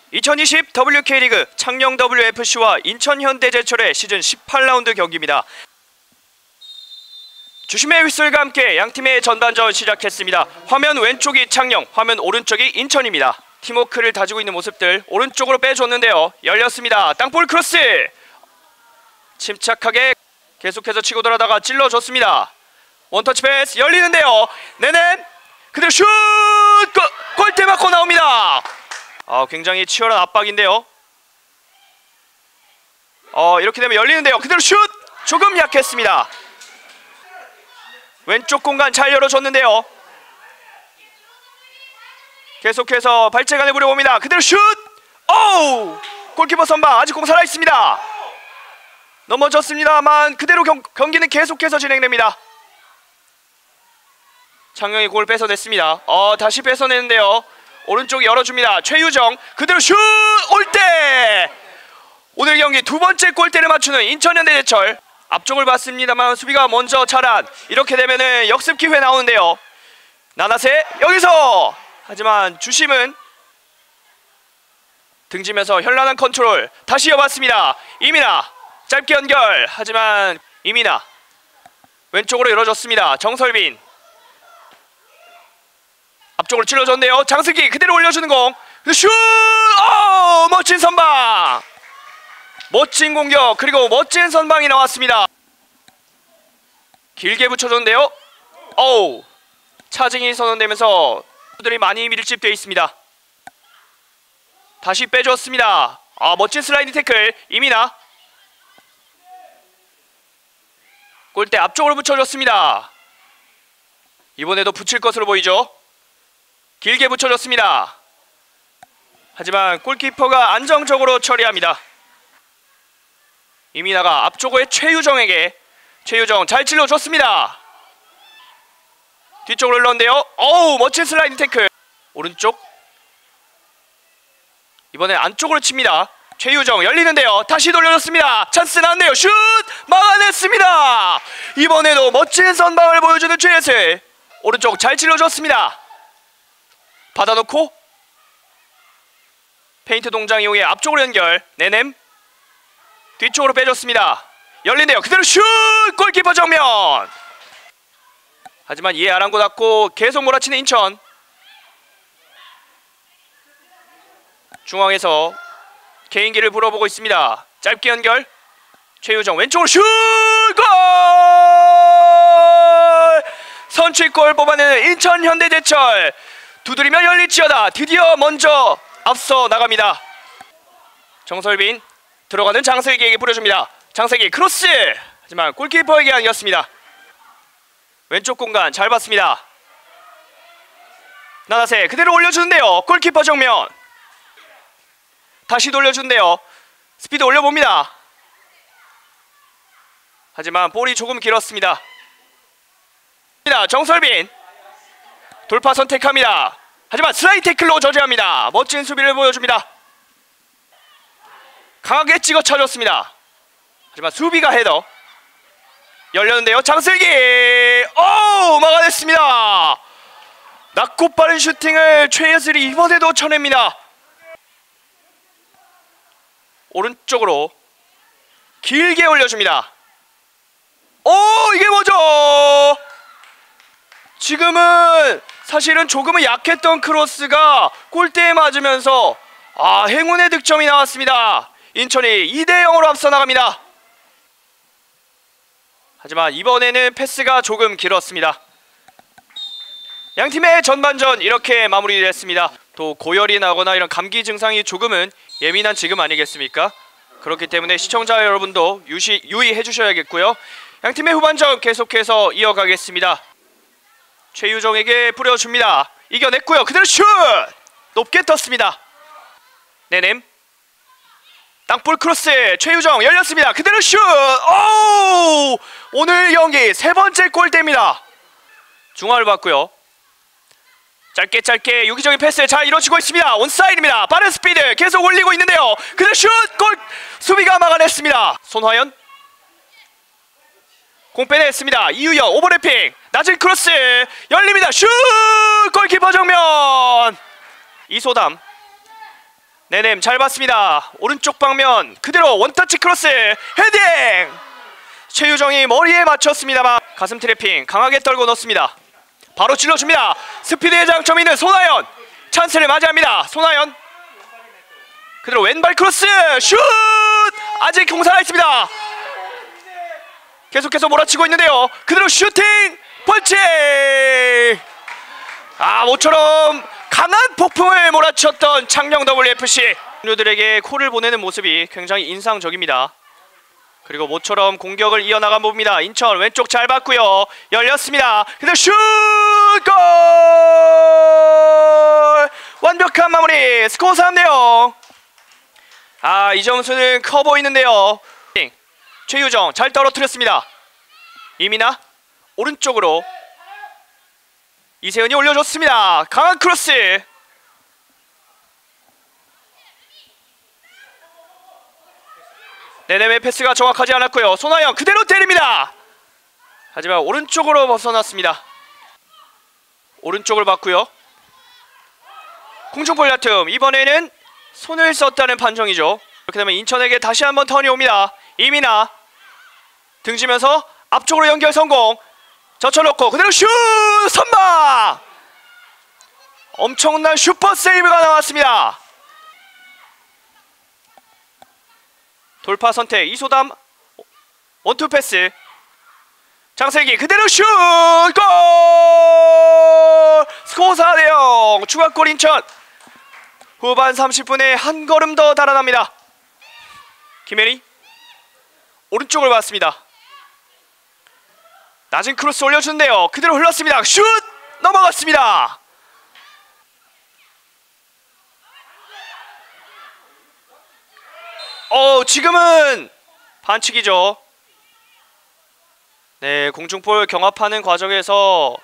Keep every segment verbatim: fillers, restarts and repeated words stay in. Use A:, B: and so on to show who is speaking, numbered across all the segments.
A: 이천이십 더블유케이리그 창녕 더블유에프씨와 인천 현대제철의 시즌 십팔 라운드 경기입니다. 주심의 휘슬과 함께 양팀의 전반전 시작했습니다. 화면 왼쪽이 창녕, 화면 오른쪽이 인천입니다. 팀워크를 다지고 있는 모습들 오른쪽으로 빼줬는데요. 열렸습니다. 땅볼 크로스! 침착하게 계속해서 치고 돌아다가 찔러줬습니다. 원터치 패스 열리는데요. 네네! 그대로 슛! 골! 골대 맞고 나옵니다. 아, 굉장히 치열한 압박인데요. 어, 이렇게 되면 열리는데요. 그대로 슛! 조금 약했습니다. 왼쪽 공간 잘 열어줬는데요. 계속해서 발재간을 부려봅니다. 그대로 슛! 오우! 골키퍼 선방 아직 공 살아있습니다. 넘어졌습니다만 그대로 경, 경기는 계속해서 진행됩니다. 창녕이 골 뺏어냈습니다. 어, 다시 뺏어내는데요. 오른쪽 열어줍니다. 최유정 그대로 슛! 올때! 오늘 경기 두 번째 골대를 맞추는 인천현대제철. 앞쪽을 봤습니다만 수비가 먼저 차단. 이렇게 되면은 역습 기회 나오는데요. 나나세 여기서! 하지만 주심은 등지면서 현란한 컨트롤. 다시 이어봤습니다. 이민아 짧게 연결. 하지만 이민아 왼쪽으로 열어줬습니다. 정설빈 앞쪽으로 찔러줬는데요. 장승기 그대로 올려주는 공. 슛! 오! 멋진 선방! 멋진 공격 그리고 멋진 선방이 나왔습니다. 길게 붙여줬는데요. 오우! 차징이 선언되면서 들이 많이 밀집되어 있습니다. 다시 빼줬습니다. 아, 멋진 슬라이딩 태클. 이민아 골대 앞쪽으로 붙여줬습니다. 이번에도 붙일 것으로 보이죠. 길게 붙여줬습니다. 하지만 골키퍼가 안정적으로 처리합니다. 이민아가 앞쪽의 최유정에게 최유정 잘 찔러줬습니다. 뒤쪽으로 흘렀는데요. 어우, 멋진 슬라이딩 태클. 오른쪽 이번엔 안쪽으로 칩니다. 최유정 열리는데요. 다시 돌려줬습니다. 찬스 나왔네요. 슛! 막아냈습니다. 이번에도 멋진 선방을 보여주는 최예슬. 오른쪽 잘 찔러줬습니다. 받아놓고 페인트 동작 이용해 앞쪽으로 연결. 네넴 뒤쪽으로 빼줬습니다. 열린대요. 그대로 슛! 골키퍼 정면. 하지만 이에 아랑곳 계속 몰아치는 인천. 중앙에서 개인기를 불어보고 있습니다. 짧게 연결. 최유정 왼쪽으로 슛! 골! 선취골 뽑아내는 인천 현대제철. 두드리며 열릴지어다. 드디어 먼저 앞서 나갑니다. 정설빈 들어가는 장슬기에게 뿌려줍니다. 장슬기 크로스! 하지만 골키퍼에게 아니었습니다. 왼쪽 공간 잘 봤습니다. 나나세 그대로 올려주는데요. 골키퍼 정면. 다시 돌려주는데요. 스피드 올려봅니다. 하지만 볼이 조금 길었습니다. 정설빈 돌파 선택합니다. 하지만 슬라이드 태클로 저지합니다. 멋진 수비를 보여줍니다. 강하게 찍어 차줬습니다. 하지만 수비가 헤더. 열렸는데요. 장슬기! 오! 막아냈습니다. 낮고 빠른 슈팅을 최예슬이 이번에도 쳐냅니다. 오른쪽으로 길게 올려줍니다. 오! 이게 뭐죠? 지금은 사실은 조금은 약했던 크로스가 골대에 맞으면서 아, 행운의 득점이 나왔습니다. 인천이 이 대 영으로 앞서 나갑니다. 하지만 이번에는 패스가 조금 길었습니다. 양팀의 전반전 이렇게 마무리됐습니다. 또 고열이 나거나 이런 감기 증상이 조금은 예민한 지금 아니겠습니까? 그렇기 때문에 시청자 여러분도 유시, 유의해 주셔야겠고요. 양팀의 후반전 계속해서 이어가겠습니다. 최유정에게 뿌려줍니다. 이겨냈고요. 그대로 슛! 높게 떴습니다. 네넴 땅볼 크로스. 최유정 열렸습니다. 그대로 슛! 오! 오늘 경기 세 번째 골대입니다. 중앙을 봤고요. 짧게 짧게 유기적인 패스 잘 이루어지고 있습니다. 온사이드입니다. 빠른 스피드 계속 올리고 있는데요. 그대로 슛! 골! 수비가 막아냈습니다. 손화연 공 빼냈습니다. 이유영 오버래핑 낮은 크로스 열립니다. 슛! 골키퍼 정면. 이소담 네넴 잘 봤습니다. 오른쪽 방면 그대로 원터치 크로스 헤딩. 최유정이 머리에 맞췄습니다만 가슴 트래핑 강하게 떨고 넣습니다. 바로 찔러줍니다. 스피드의 장점이 있는 손아연. 찬스를 맞이합니다. 손아연 그대로 왼발 크로스 슛. 아직 공사가 있습니다. 계속해서 몰아치고 있는데요. 그대로 슈팅 펀치. 아, 모처럼 강한 폭풍을 몰아쳤던 창녕 더블유에프씨 동료들에게 콜을 보내는 모습이 굉장히 인상적입니다. 그리고 모처럼 공격을 이어나간 봅니다. 인천 왼쪽 잘 봤고요. 열렸습니다. 그대로 슛 골. 완벽한 마무리. 스코어 삼 대 영. 아, 이 점수는 커 보이는데요. 최유정 잘 떨어뜨렸습니다. 이민아 오른쪽으로 이세은이 올려줬습니다. 강한 크로스. 네넴의 패스가 정확하지 않았고요. 손아영 그대로 때립니다. 하지만 오른쪽으로 벗어났습니다. 오른쪽을 봤고요. 공중볼 다툼. 이번에는 손을 썼다는 판정이죠. 그렇게 되면 인천에게 다시 한번 턴이 옵니다. 이민아 등지면서 앞쪽으로 연결 성공. 젖혀놓고 그대로 슛! 선방! 엄청난 슈퍼 세이브가 나왔습니다. 돌파 선택 이소담 원투 패스. 장슬기 그대로 슛! 골! 스코어 사 대 영. 추가골 인천. 후반 삼십 분에 한 걸음 더 달아납니다. 김혜리 오른쪽을 봤습니다. 낮은 크로스 올려주는데요. 그대로 흘렀습니다. 슛! 넘어갔습니다. 어, 지금은 반칙이죠. 네, 공중볼 경합하는 과정에서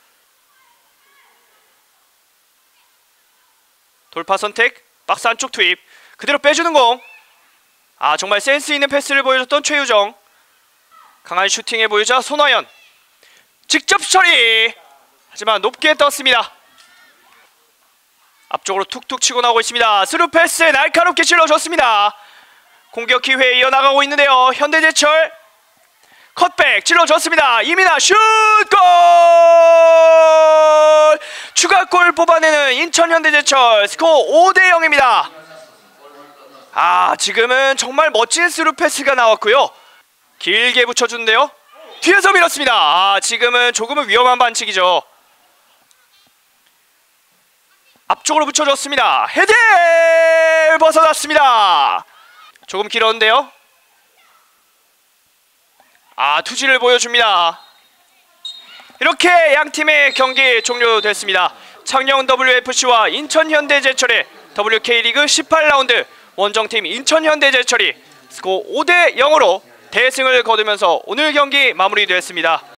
A: 돌파 선택, 박스 안쪽 투입, 그대로 빼주는 공. 아, 정말 센스 있는 패스를 보여줬던 최유정. 강한 슈팅에 보이자 손아연 직접 처리. 하지만 높게 떴습니다. 앞쪽으로 툭툭 치고 나오고 있습니다. 스루 패스 날카롭게 찔러줬습니다. 공격 기회에 이어나가고 있는데요. 현대제철 컷백 찔러줬습니다. 이민아 슛! 골! 추가골 뽑아내는 인천 현대제철. 스코어 오 대 영입니다. 아, 지금은 정말 멋진 스루 패스가 나왔고요. 길게 붙여주는데요. 뒤에서 밀었습니다. 아, 지금은 조금은 위험한 반칙이죠. 앞쪽으로 붙여줬습니다. 헤딩! 벗어났습니다. 조금 길었는데요. 아, 투지를 보여줍니다. 이렇게 양팀의 경기 종료됐습니다. 창녕 더블유에프씨와 인천 현대제철의 더블유케이리그 십팔 라운드 원정팀 인천 현대제철이 스코어 오 대 영으로 대승을 거두면서 오늘 경기 마무리됐습니다.